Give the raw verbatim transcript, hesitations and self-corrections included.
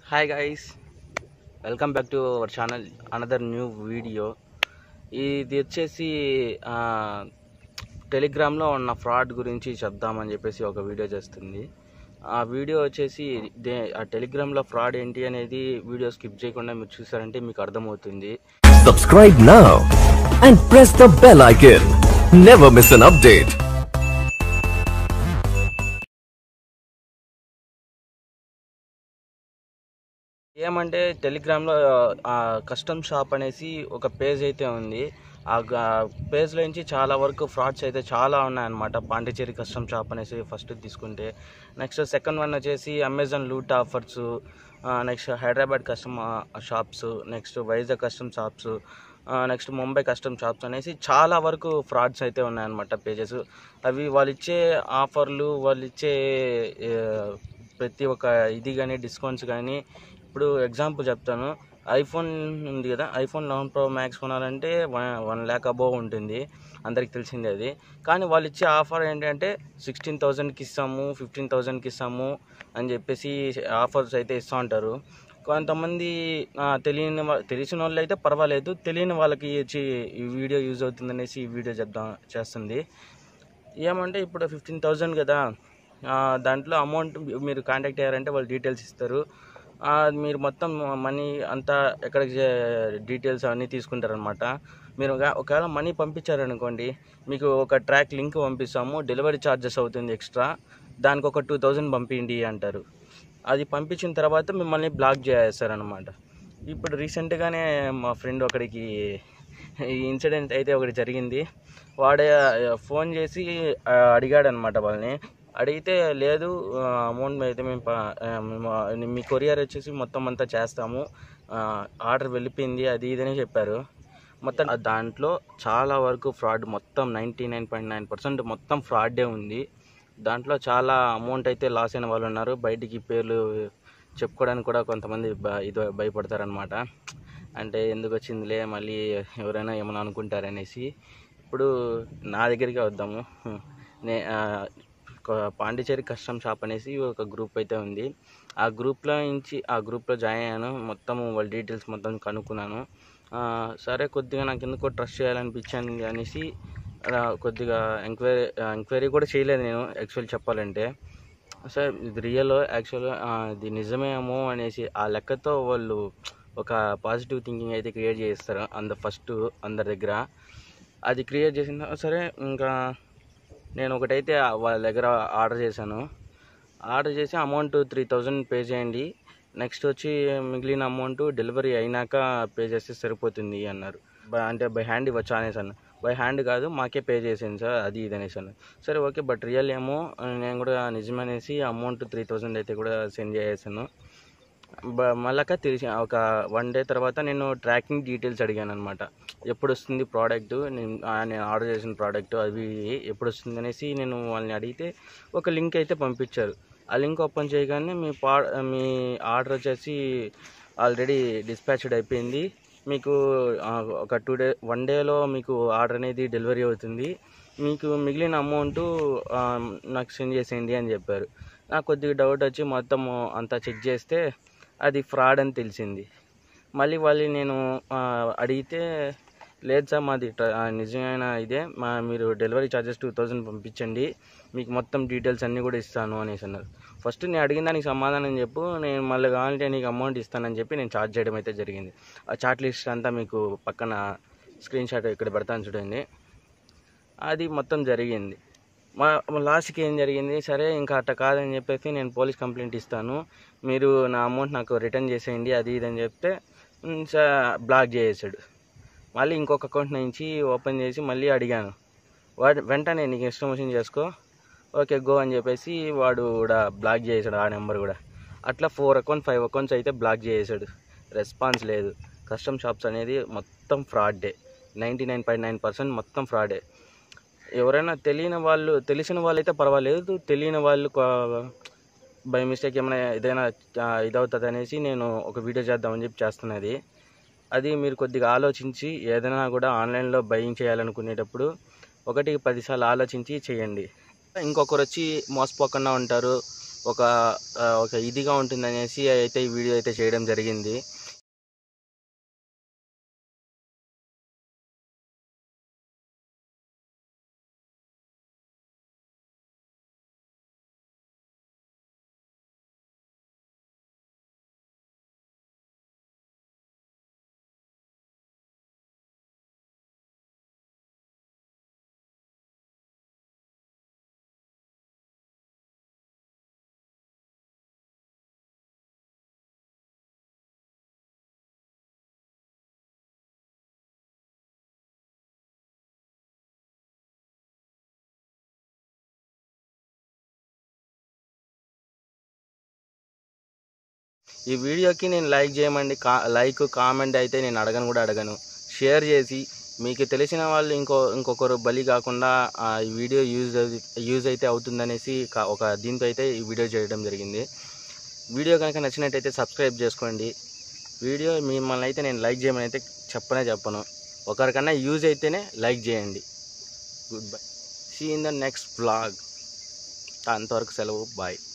Hi guys, welcome back to our channel. Another new video. ఇది వచ్చేసి టెలిగ్రామ్లో ఉన్న ఫ్రాడ్ గురించి చెప్దామని చెప్పేసి ఒక వీడియో చేస్తుంది. ఆ వీడియో వచ్చేసి ఆ టెలిగ్రామ్లో ఫ్రాడ్ ఏంటి అనేది వీడియో స్కిప్ చేయకుండా మీరు చూసారంటే మీకు అర్థమవుతుంది. Subscribe now and press the bell icon. Never miss an update. ఏమంటే టెలిగ్రామ్లో కస్టమ్ షాప్ అనేసి ఒక పేజ్ అయితే ఉంది. ఆ పేజ్లో నుంచి చాలా వరకు ఫ్రాడ్స్ అయితే చాలా ఉన్నాయన్నమాట. పాండిచేరి కస్టమ్ షాప్ అనేసి ఫస్ట్ తీసుకుంటే, నెక్స్ట్ సెకండ్ వన్ వచ్చేసి Amazon loot offers, next Hyderabad custom shops, next Vizag custom shops, next Mumbai custom shops అనేసి చాలా వరకు ఫ్రాడ్స్ అయితే ఉన్నాయన్నమాట పేజెస్. అవి వాళ్ళు ఇచ్చే ఆఫర్లు, వాళ్ళు ఇచ్చే ప్రతి ఒక్క ఇది కానీ డిస్కౌంట్స్ కానీ, ఇప్పుడు ఎగ్జాంపుల్ చెప్తాను. ఐఫోన్ ఉంది కదా, ఐఫోన్ లెవెన్ ప్రో మ్యాక్స్ కొనాలంటే వన్ వన్ ల్యాక్ అబోవ్ ఉంటుంది, అందరికి తెలిసిందే అది. కానీ వాళ్ళు ఇచ్చే ఆఫర్ ఏంటంటే సిక్స్టీన్ థౌజండ్కి ఇస్తాము, ఫిఫ్టీన్ థౌజండ్కి ఇస్తాము అని చెప్పేసి ఆఫర్స్ అయితే ఇస్తూ ఉంటారు. కొంతమంది తెలియని తెలిసిన వాళ్ళు అయితే పర్వాలేదు, తెలియని వాళ్ళకి వచ్చి ఈ వీడియో యూజ్ అవుతుందనేసి ఈ వీడియో చెప్దాం చేస్తుంది. ఏమంటే ఇప్పుడు ఫిఫ్టీన్ థౌజండ్ కదా, దాంట్లో అమౌంట్ మీరు కాంటాక్ట్ అయ్యారంటే వాళ్ళు డీటెయిల్స్ ఇస్తారు. మీరు మొత్తం మనీ అంతా ఎక్కడికి డీటెయిల్స్ అవన్నీ తీసుకుంటారనమాట. మీరు ఒకవేళ మనీ పంపించారనుకోండి, మీకు ఒక ట్రాక్ లింక్ పంపిస్తాము, డెలివరీ ఛార్జెస్ అవుతుంది ఎక్స్ట్రా, దానికి ఒక టూ థౌజండ్ పంపిండి అంటారు. అది పంపించిన తర్వాత మిమ్మల్ని బ్లాక్ చేసేస్తారనమాట. ఇప్పుడు రీసెంట్గానే మా ఫ్రెండ్ ఒకడికి ఈ ఇన్సిడెంట్ అయితే ఒకటి జరిగింది. వాడే ఫోన్ చేసి అడిగాడనమాట వాళ్ళని. అడిగితే లేదు, అమౌంట్ అయితే మేము మీ కొరియర్ వచ్చేసి మొత్తం అంతా చేస్తాము, ఆర్డర్ వెళ్ళిపోయింది అది ఇదని చెప్పారు. మొత్తం దాంట్లో చాలా వరకు ఫ్రాడ్, మొత్తం ninety nine point nine percent మొత్తం ఫ్రాడే ఉంది. దాంట్లో చాలా అమౌంట్ అయితే లాస్ అయిన వాళ్ళు ఉన్నారు. బయటికి పేర్లు చెప్పుకోవడానికి కూడా కొంతమంది ఇది భయపడతారనమాట. అంటే ఎందుకు వచ్చిందిలే, మళ్ళీ ఎవరైనా ఏమైనా అనుకుంటారనేసి. ఇప్పుడు నా దగ్గరికి వద్దాము. నే పాండిచేరి కస్టమ్ షాప్ అనేసి ఒక గ్రూప్ అయితే ఉంది. ఆ గ్రూప్లో నుంచి ఆ గ్రూప్లో జాయిన్ అయ్యాను. మొత్తం వాళ్ళ డీటెయిల్స్ మొత్తం కనుక్కున్నాను. సరే, కొద్దిగా నాకు ఎందుకో ట్రస్ట్ చేయాలనిపించాను అనేసి కొద్దిగా ఎంక్వైరీ ఎంక్వైరీ కూడా చేయలేదు నేను, యాక్చువల్ చెప్పాలంటే. సార్ ఇది రియల్, యాక్చువల్గా ఇది నిజమేమో అనేసి ఆ లెక్కతో వాళ్ళు ఒక పాజిటివ్ థింకింగ్ అయితే క్రియేట్ చేస్తారు అంద ఫస్ట్ అందరి దగ్గర. అది క్రియేట్ చేసిన సరే, ఇంకా నేను ఒకటైతే వాళ్ళ దగ్గర ఆర్డర్ చేశాను. ఆర్డర్ చేసి అమౌంట్ త్రీ థౌజండ్ పే చేయండి, నెక్స్ట్ వచ్చి మిగిలిన అమౌంట్ డెలివరీ అయినాక పే చేస్తే సరిపోతుంది అన్నారు. అంటే బై హ్యాండ్ ఇవ్వచ్చు అనేసాను. బై హ్యాండ్ కాదు, మాకే పే చేసాను సార్, అది ఇది అనేసాను. సరే ఓకే, బట్ రియల్ ఏమో నేను కూడా నిజమనేసి అమౌంట్ త్రీ థౌజండ్ అయితే కూడా సెండ్ చేసాను. మళ్ళాక తెలిసి ఒక వన్ డే తర్వాత నేను ట్రాకింగ్ డీటెయిల్స్ అడిగాను అనమాట. ఎప్పుడు వస్తుంది ప్రోడక్ట్, నేను నేను ఆర్డర్ చేసిన ప్రోడక్ట్ అవి ఎప్పుడు వస్తుంది అనేసి నేను వాళ్ళని అడిగితే ఒక లింక్ అయితే పంపించారు. ఆ లింక్ ఓపెన్ చేయగానే మీ పా మీ ఆర్డర్ వచ్చేసి ఆల్రెడీ డిస్పాచ్డ్ అయిపోయింది, మీకు ఒక టూ డే వన్ డేలో మీకు ఆర్డర్ అనేది డెలివరీ అవుతుంది, మీకు మిగిలిన అమౌంట్ నాకు సెండ్ చేసేయండి అని చెప్పారు. నాకు కొద్దిగా డౌట్ వచ్చి మొత్తం అంతా చెక్ చేస్తే అది ఫ్రాడ్ అని తెలిసింది. మళ్ళీ వాళ్ళు నేను అడిగితే లేదు సార్, మాది నిజమైన ఇదే, మా మీరు డెలివరీ ఛార్జెస్ టూ థౌజండ్ పంపించండి, మీకు మొత్తం డీటెయిల్స్ అన్నీ కూడా ఇస్తాను అనేసి అన్నారు. ఫస్ట్ నేను అడిగిన దానికి సమాధానం చెప్పు, నేను మళ్ళీ కావాలంటే నీకు అమౌంట్ ఇస్తానని చెప్పి నేను ఛార్జ్ చేయడం అయితే జరిగింది. ఆ చాట్ లిస్ట్ అంతా మీకు పక్కన స్క్రీన్ షాట్ ఇక్కడ పెడతాను చూడండి. అది మొత్తం జరిగింది. మా లాస్ట్కి ఏం జరిగింది, సరే ఇంకా అట్ట కాదని చెప్పేసి నేను పోలీస్ కంప్లైంట్ ఇస్తాను, మీరు నా అమౌంట్ నాకు రిటర్న్ చేసేయండి అది ఇదని చెప్తే బ్లాక్ చేసేసాడు. మళ్ళీ ఇంకొక అకౌంట్ నుంచి ఓపెన్ చేసి మళ్ళీ అడిగాను. వాడు వెంటనే నీకు ఇష్టం వచ్చింది చేసుకో, ఓకే గో అని చెప్పేసి వాడు కూడా బ్లాక్ చేసాడు ఆ నెంబర్ కూడా. అట్లా ఫోర్ అకౌంట్ ఫైవ్ అకౌంట్స్ అయితే బ్లాక్ చేసాడు. రెస్పాన్స్ లేదు. కస్టమ్ షాప్స్ అనేది మొత్తం ఫ్రాడే, ninety nine point nine percent మొత్తం ఫ్రాడే. ఎవరైనా తెలియని వాళ్ళు, తెలిసిన వాళ్ళు అయితే పర్వాలేదు, తెలియని వాళ్ళు బై మిస్టేక్ ఏమైనా ఏదైనా ఇదవుతుంది అనేసి నేను ఒక వీడియో చేద్దామని చెప్పి చేస్తున్నది. అది మీరు కొద్దిగా ఆలోచించి ఏదైనా కూడా ఆన్లైన్లో బయింగ్ చేయాలనుకునేటప్పుడు ఒకటికి పదిసార్లు ఆలోచించి చేయండి. ఇంకొకరు వచ్చి మోసపోకుండా ఉంటారు, ఒక ఒక ఇదిగా ఉంటుందనేసి అయితే ఈ వీడియో అయితే చేయడం జరిగింది. ఈ వీడియోకి నేను లైక్ చేయమండి, కా లైక్ కామెంట్ అయితే నేను అడగను కూడా అడగను. షేర్ చేసి మీకు తెలిసిన వాళ్ళు ఇంకో ఇంకొకరు బలి కాకుండా ఈ వీడియో యూజ్ యూజ్ అయితే అవుతుందనేసి ఒక దీంతో అయితే ఈ వీడియో చేయడం జరిగింది. వీడియో కనుక నచ్చినట్టయితే సబ్స్క్రైబ్ చేసుకోండి. వీడియో మిమ్మల్ని అయితే నేను లైక్ చేయమని అయితే చెప్పనే చెప్పను. ఒకరికన్నా యూజ్ అయితేనే లైక్ చేయండి. Good bye. See in the next vlog. అంతవరకు సెలవు. బాయ్.